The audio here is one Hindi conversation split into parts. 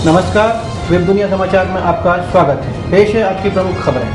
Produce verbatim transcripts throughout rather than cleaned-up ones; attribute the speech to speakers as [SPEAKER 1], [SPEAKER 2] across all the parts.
[SPEAKER 1] नमस्कार, वेब दुनिया समाचार में आपका स्वागत है। पेश है आज की प्रमुख खबरें।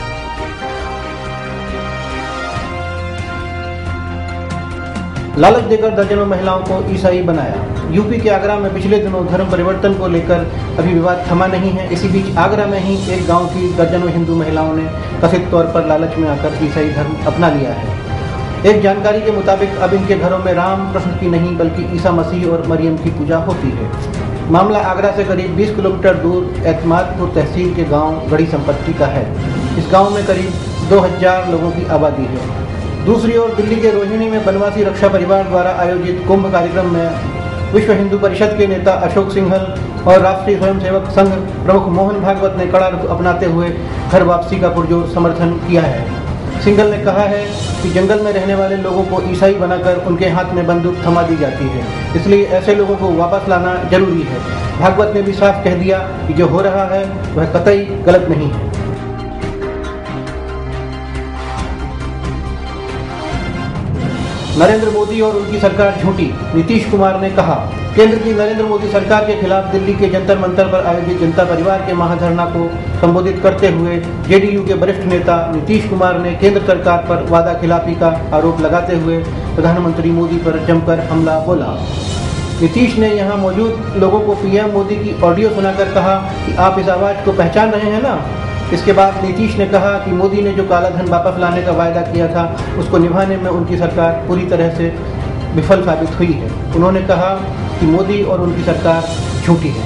[SPEAKER 1] लालच देकर दर्जनों महिलाओं को ईसाई बनाया। यूपी के आगरा में पिछले दिनों धर्म परिवर्तन को लेकर अभी विवाद थमा नहीं है। इसी बीच आगरा में ही एक गांव की दर्जनों हिंदू महिलाओं ने कथित तौर पर लालच में आकर ईसाई धर्म अपना लिया है। एक जानकारी के मुताबिक अब इनके घरों में राम कृष्ण की नहीं बल्कि ईसा मसीह और मरियम की पूजा होती है। मामला आगरा से करीब बीस किलोमीटर दूर एतमादपुर तहसील के गांव गढ़ी संपत्ति का है। इस गांव में करीब दो हज़ार लोगों की आबादी है। दूसरी ओर दिल्ली के रोहिणी में बनवासी रक्षा परिवार द्वारा आयोजित कुंभ कार्यक्रम में विश्व हिंदू परिषद के नेता अशोक सिंघल और राष्ट्रीय स्वयंसेवक संघ प्रमुख मोहन भागवत ने कड़ा रुख अपनाते हुए घर वापसी का पुरजोर समर्थन किया है। सिंघल ने कहा है कि जंगल में रहने वाले लोगों को ईसाई बनाकर उनके हाथ में बंदूक थमा दी जाती है, इसलिए ऐसे लोगों को वापस लाना जरूरी है। भागवत ने भी साफ कह दिया कि जो हो रहा है वह कतई गलत नहीं है। नरेंद्र मोदी और उनकी सरकार झूठी, नीतीश कुमार ने कहा। केंद्र की नरेंद्र मोदी सरकार के खिलाफ दिल्ली के जंतर मंतर पर आयोजित जनता परिवार के महाधरना को संबोधित करते हुए जेडीयू के वरिष्ठ नेता नीतीश कुमार ने केंद्र सरकार पर वादा खिलाफी का आरोप लगाते हुए प्रधानमंत्री मोदी पर जमकर हमला बोला। नीतीश ने यहां मौजूद लोगों को पीएम मोदी की ऑडियो सुनाकर कहा कि आप इस आवाज़ को पहचान रहे हैं ना। इसके बाद नीतीश ने कहा कि मोदी ने जो काला धन वापस लाने का वायदा किया था उसको निभाने में उनकी सरकार पूरी तरह से विफल साबित हुई है। उन्होंने कहा कि मोदी और उनकी सरकार झूठी है।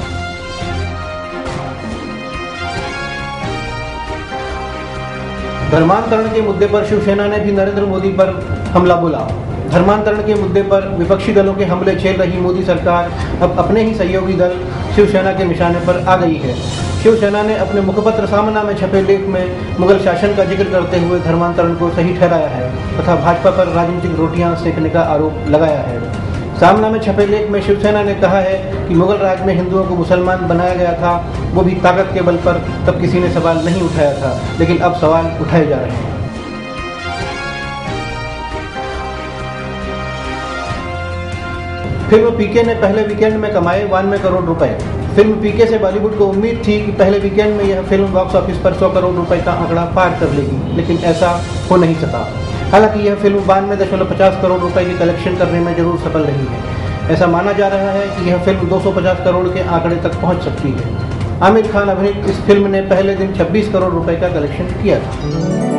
[SPEAKER 1] धर्मांतरण के मुद्दे पर शिवसेना ने भी नरेंद्र मोदी पर हमला बोला। धर्मांतरण के मुद्दे पर विपक्षी दलों के हमले झेल रही मोदी सरकार अब अपने ही सहयोगी दल शिवसेना के निशाने पर आ गई है। शिवसेना ने अपने मुखपत्र सामना में छपे लेख में मुगल शासन का जिक्र करते हुए धर्मांतरण को सही ठहराया है तथा भाजपा पर राजनीतिक रोटियां सेकने का आरोप लगाया है। सामना में छपे लेख में शिवसेना ने कहा है कि मुगल राज में हिंदुओं को मुसलमान बनाया गया था, वो भी ताकत के बल पर, तब किसी ने सवाल नहीं उठाया था, लेकिन अब सवाल उठाए जा रहे हैं। फिल्म पीके ने पहले वीकेंड में कमाए बानवे करोड़ रुपए। फिल्म पीके से बॉलीवुड को उम्मीद थी कि पहले वीकेंड में यह फिल्म बॉक्स ऑफिस पर सौ करोड़ रुपए का आंकड़ा पार कर लेगी, लेकिन ऐसा हो नहीं सका। हालांकि यह फिल्म बानवे दशमलव पचास करोड़ रुपए की कलेक्शन करने में जरूर सफल रही है। ऐसा माना जा रहा है कि यह फिल्म दो सौ पचास करोड़ के आंकड़े तक पहुंच सकती है। आमिर खान अभिनीत इस फिल्म ने पहले दिन छब्बीस करोड़ रुपए का कलेक्शन किया था।